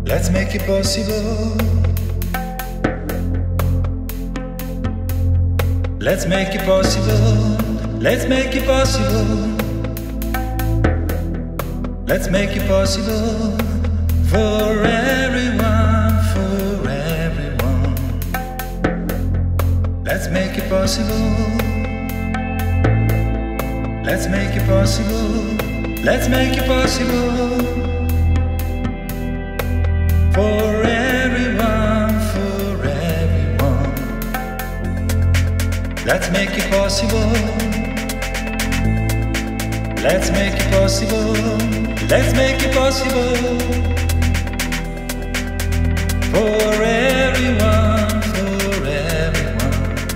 Let's make it possible. Let's make it possible. Let's make it possible. Let's make it possible for everyone, for everyone. Let's make it possible. Let's make it possible. Let's make it possible for everyone, for everyone. Let's make it possible. Let's make it possible. Let's make it possible for everyone, for everyone.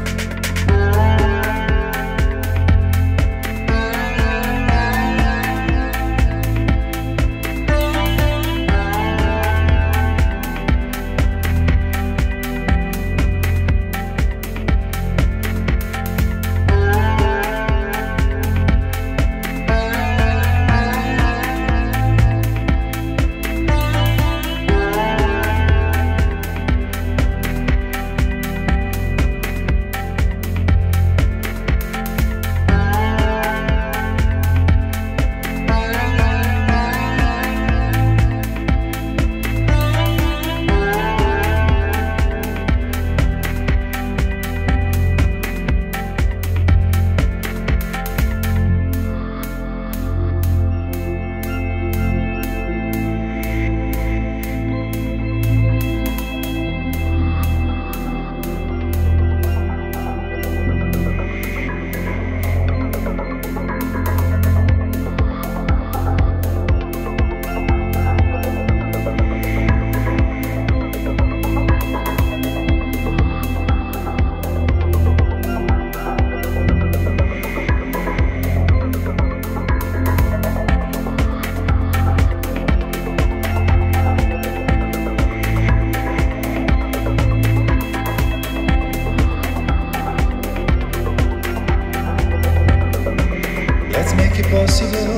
Let's make it possible.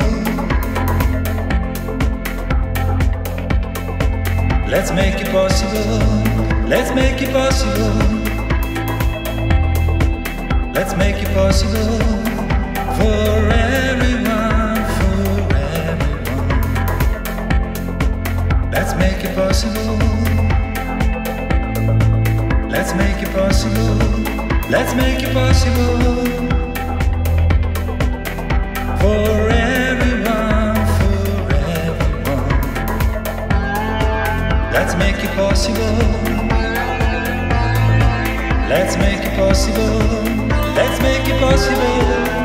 Let's make it possible. Let's make it possible. Let's make it possible for everyone, for everyone. Let's make it possible. Let's make it possible. Let's make it possible for everyone, for everyone. Let's make it possible. Let's make it possible. Let's make it possible